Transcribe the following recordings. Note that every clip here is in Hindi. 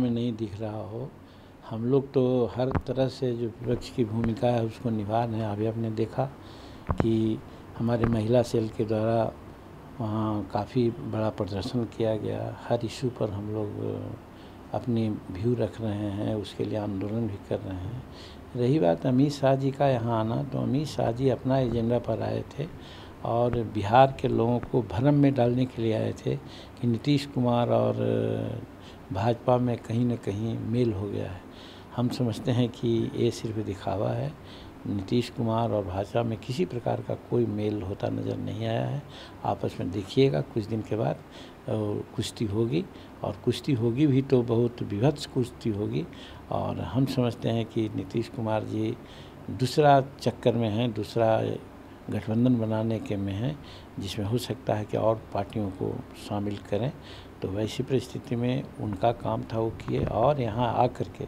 में नहीं दिख रहा हो। हम लोग तो हर तरह से जो विपक्ष की भूमिका है उसको निभा रहे हैं। अभी आपने देखा कि हमारे महिला सेल के द्वारा वहाँ काफ़ी बड़ा प्रदर्शन किया गया। हर इशू पर हम लोग अपनी व्यू रख रहे हैं, उसके लिए आंदोलन भी कर रहे हैं। रही बात अमित शाह जी का यहाँ आना, तो अमित शाह जी अपना एजेंडा पर आए थे और बिहार के लोगों को भ्रम में डालने के लिए आए थे कि नीतीश कुमार और भाजपा में कहीं न कहीं मेल हो गया है। हम समझते हैं कि ये सिर्फ दिखावा है। नीतीश कुमार और भाजपा में किसी प्रकार का कोई मेल होता नज़र नहीं आया है। आपस में देखिएगा कुछ दिन के बाद कुश्ती होगी, और कुश्ती होगी भी तो बहुत विभत्स कुश्ती होगी। और हम समझते हैं कि नीतीश कुमार जी दूसरा चक्कर में हैं, दूसरा गठबंधन बनाने के में हैं, जिसमें हो सकता है कि और पार्टियों को शामिल करें। तो वैसी परिस्थिति में उनका काम था वो किए, और यहाँ आकर के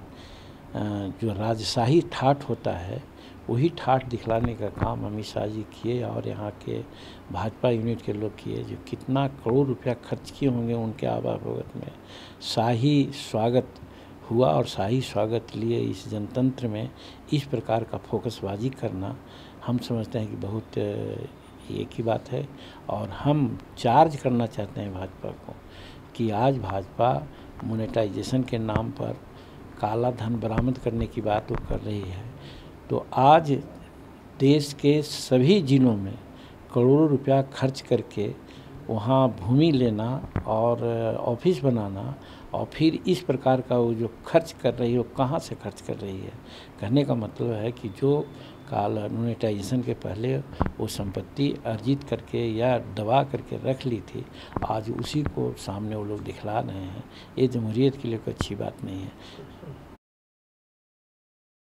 जो राजशाही ठाठ होता है वही ठाठ दिखलाने का काम अमित शाह जी किए और यहाँ के भाजपा यूनिट के लोग किए। जो कितना करोड़ रुपया खर्च किए होंगे उनके आवास भगत में, शाही स्वागत हुआ और शाही स्वागत लिए इस जनतंत्र में इस प्रकार का फोकसबाजी करना हम समझते हैं कि बहुत एक ही बात है। और हम चार्ज करना चाहते हैं भाजपा को कि आज भाजपा मोनेटाइजेशन के नाम पर काला धन बरामद करने की बात वो कर रही है। तो आज देश के सभी जिलों में करोड़ों रुपया खर्च करके वहाँ भूमि लेना और ऑफिस बनाना, और फिर इस प्रकार का वो जो खर्च कर रही है वो कहाँ से खर्च कर रही है। कहने का मतलब है कि जो काला मोनेटाइजेशन के पहले वो संपत्ति अर्जित करके या दबा करके रख ली थी, आज उसी को सामने वो लोग दिखला रहे हैं। ये जमहूरियत के लिए कोई अच्छी बात नहीं है।